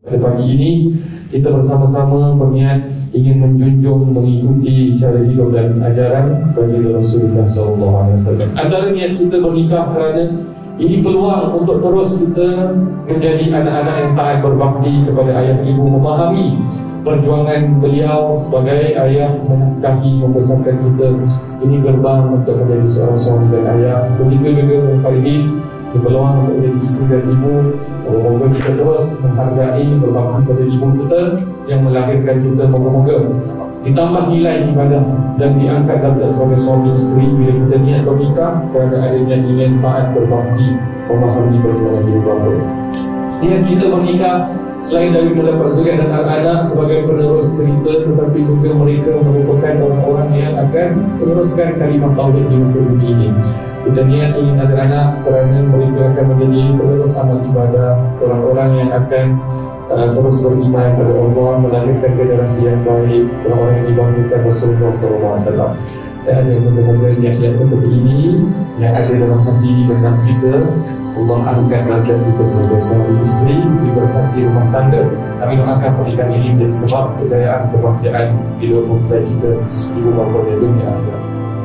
Pada pagi ini kita bersama-sama berniat ingin menjunjung, mengikuti cara hidup dan ajaran Baginda Rasulullah SAW. Antara niat kita bernikah kerana ini peluang untuk terus kita menjadi anak-anak yang taat berbakti kepada ayah ibu, memahami perjuangan beliau sebagai ayah menafkahi, membesarkan kita. Ini gerbang untuk menjadi seorang suami dan ayah. Begitu juga Faridin, ini peluang untuk menjadi isteri dan ibu. Moga kita terus menghargai, berbakti kepada ibu kita yang melahirkan kita. Moga-moga ditambah nilai ibadah dan diangkat darjat sebagai suami isteri bila kita niat bernikah kerana adanya ingin taat berbakti, memahami perjuangan ibu bapa. Niat kita bernikah selain dari mendapat zuriat dan anak-anak sebagai penerus cerita, tetapi juga mereka merupakan orang-orang yang akan meneruskan kalimah tauhid di muka bumi ini. Kita niat ingin anak-anak kerana mereka akan menjadi penerus amal ibadah, orang-orang yang akan terus beriman kepada Allah, melahirkan generasi yang baik, orang-orang yang dibangkitkan Rasulullah SAW. Dan ada semoga niat-niat seperti ini yang ada dalam hati benak kita, Allah angkat darjat kita sebagai suami isteri, diberkati rumah tangga. Kami doakan pernikahan ini menjadi sebab kejayaan, kebahagiaan hidup mempelai kita, ibu bapa dan dunia akhirat.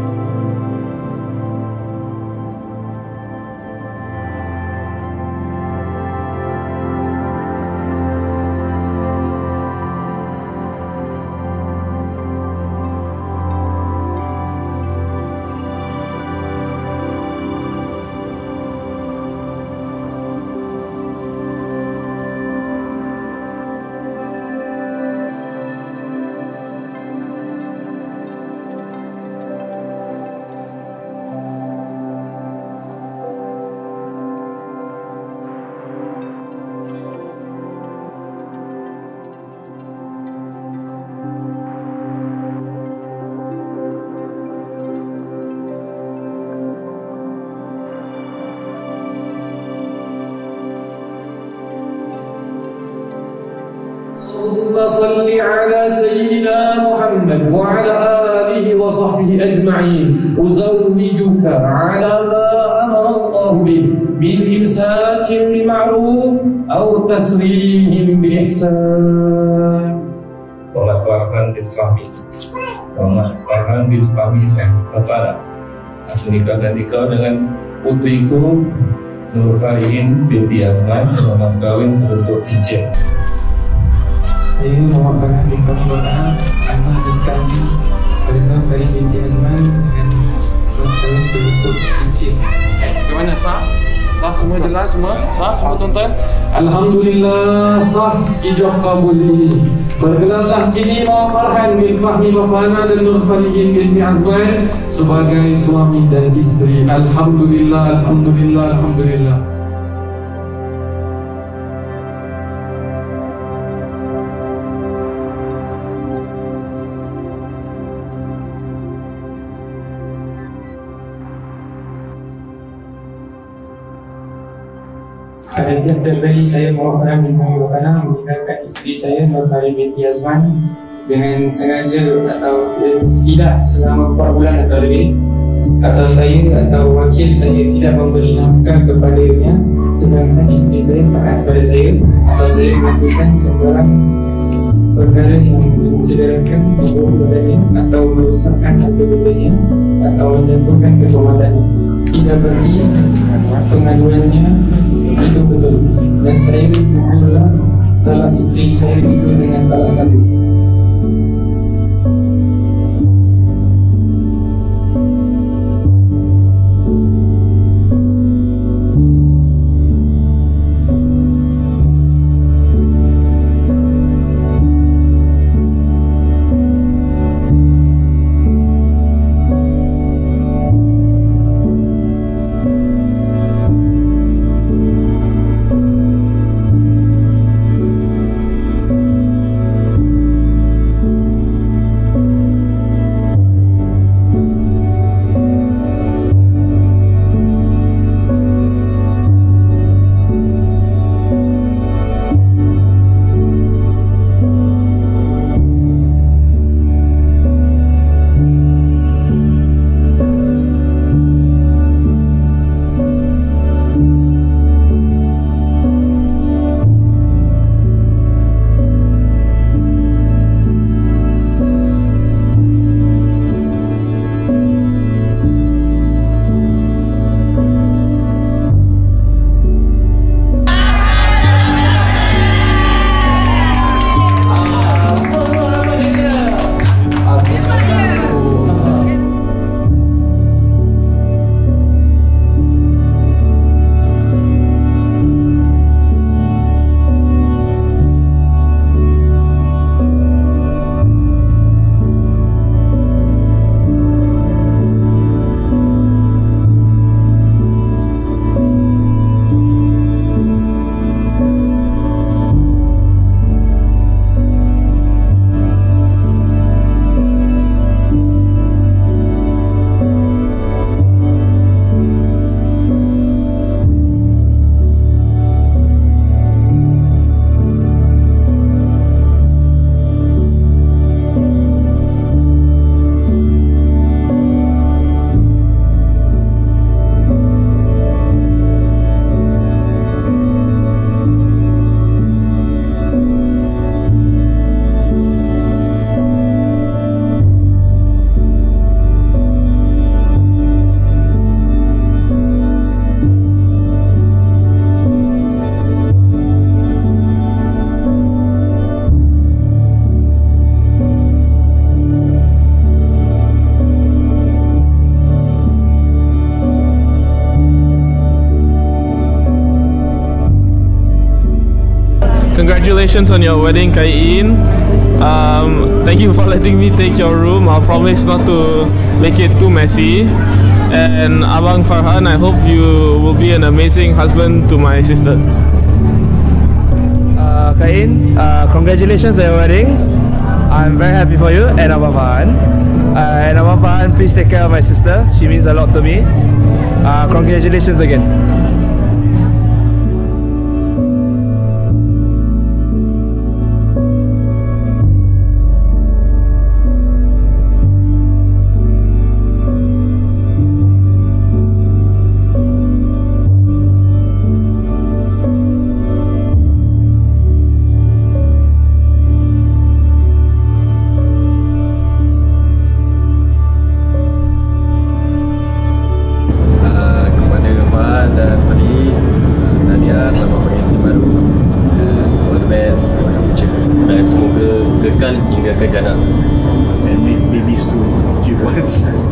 اللهم صل على سيدنا محمد وعلى آله وصحبه أجمعين. أزوجك على ما أمر الله به من إمساك بمعروف أو تسريح بإحسان. Muhammad Farhan bin Fahmi, Muhammad Farhan bin Fahmi Farhan. Aku nikahkan dikau dengan putriku Nur Farihin binti Azman dengan mas kawin sebentuk cincin. Saya Muhammad Farhan bin Fahmi Farhan, anak dan kami pada Nur Farihin binti Azman dengan mas kawin sebentuk cincin. Bagaimana sah? Sah semua jelas semua? Sah semua tuan-tuan? Alhamdulillah sah ijab kabul ini. Bergelarlah kini Muhammad Farhan bin Fahmi Farhan dan Nur Farihin binti Azman sebagai suami dan isteri. Alhamdulillah, alhamdulillah, alhamdulillah. Pada tiap kali saya Muhammad Farhan bin Fahmi Farhan meninggalkan isteri saya Nur Farihin binti Azman dengan sengaja atau tidak selama 4 bulan atau lebih, atau saya atau wakil saya tidak memberi nafkah kepadanya, sedangkan isteri saya taat pada saya, atau saya melakukan sembarang perkara yang mencederakan tubuh badannya atau merosakkan harta bendanya atau menjatuhkan kehormatannya. Tidak berarti pengaduannya itu betul, dan saya pula talak isteri saya itu dengan talak satu. congratulations on your wedding, Kai-in. Thank you for letting me take your room. I'll promise not to make it too messy. And Abang Farhan, I hope you will be an amazing husband to my sister. Kai-in, congratulations on your wedding. I'm very happy for you and Abang Farhan. And Abang Farhan, please take care of my sister. She means a lot to me. Congratulations again. Hingga ke jannah. And make baby soon if you want.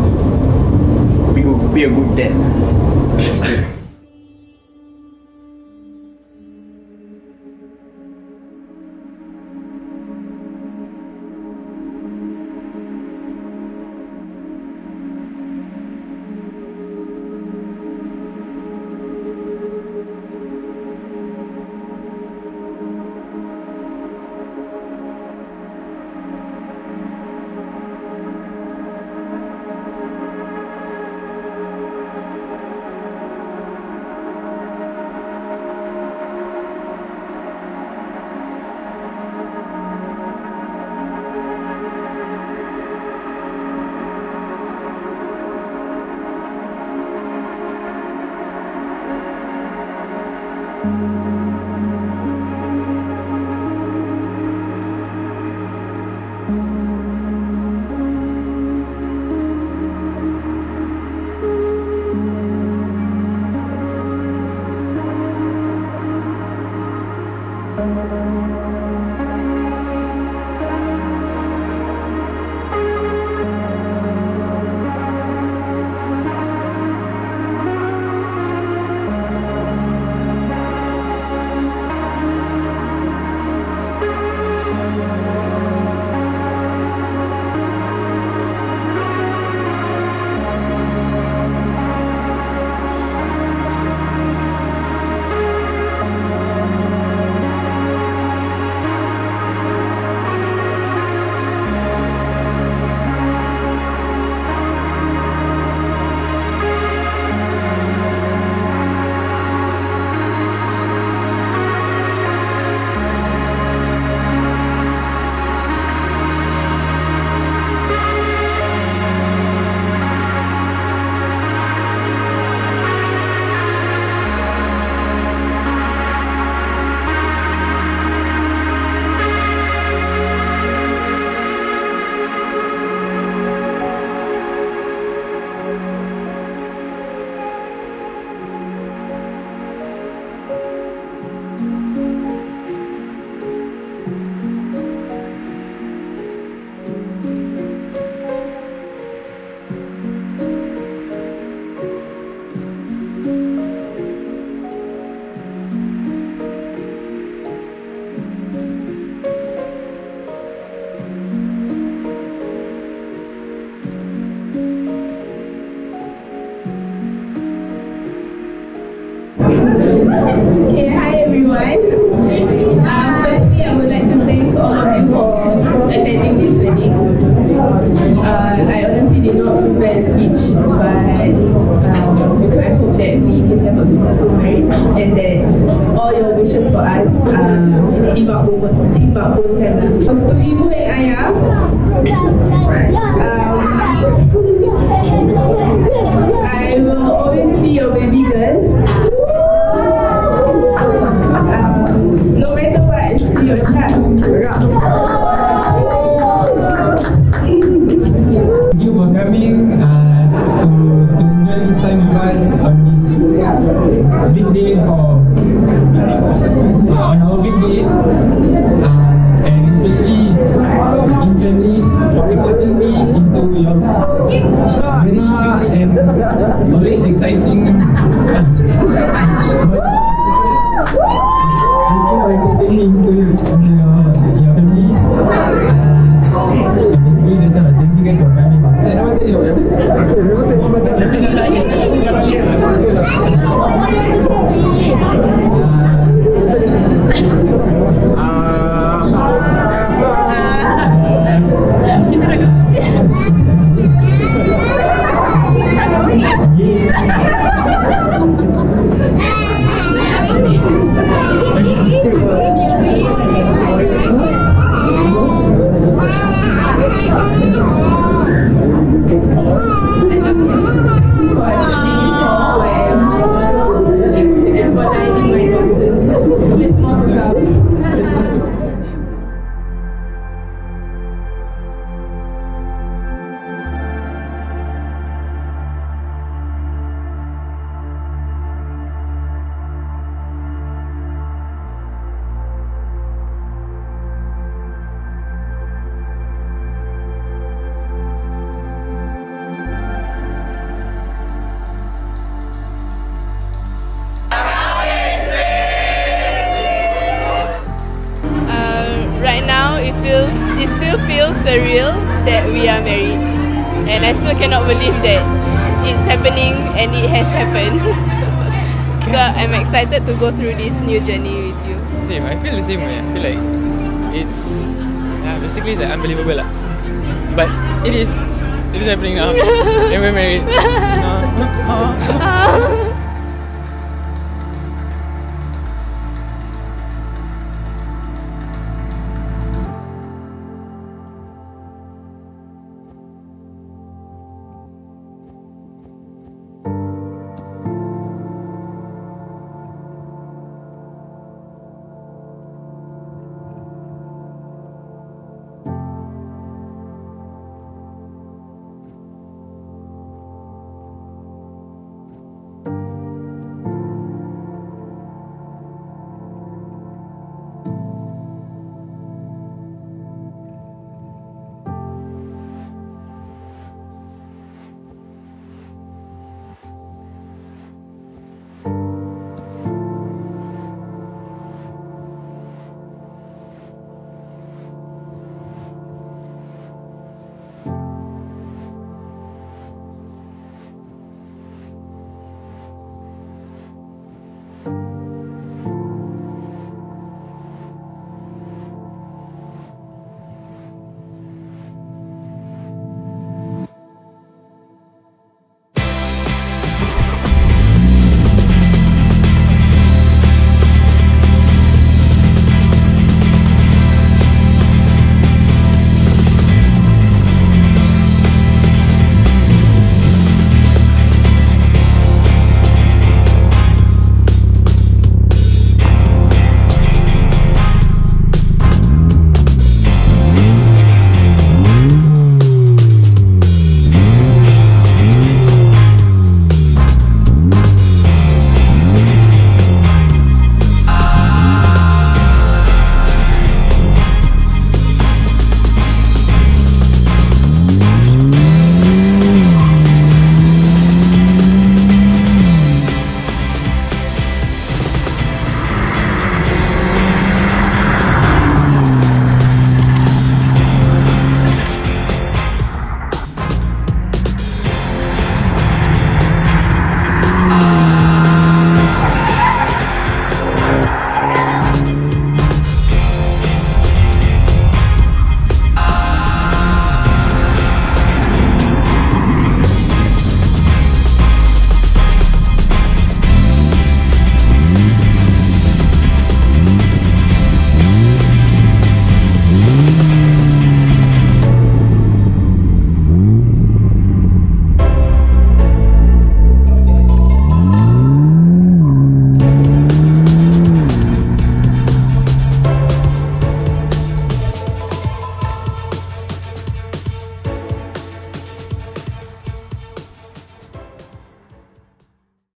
Be a good dad. Okay, hi everyone. Firstly, I would like to thank all of you for attending this wedding. I honestly did not prepare a speech, but I hope that we can have a peaceful marriage and that all your wishes for us dibabulkan. Untuk ibu dan ayah, I will always be your baby girl. No matter what, it's still your child. Thank you for coming to enjoy this time with us on this big day on our big day, and especially instantly for accepting me into your very huge and always exciting Thank you for accepting me into it still feels surreal that we are married, and I still cannot believe that it's happening and it has happened. So I'm excited to go through this new journey with you. Same, I feel the same way. I feel like it's basically it's like unbelievable lah. But it is happening now. And we're married.